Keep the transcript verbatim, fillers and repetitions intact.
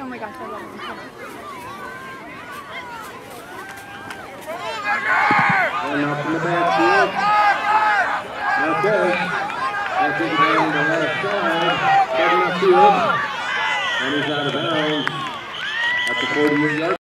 my gosh, I love him so much. And off from the backfield. Okay. That's it down the left side. Heading upfield. And he's out of bounds at the forty-eight yard.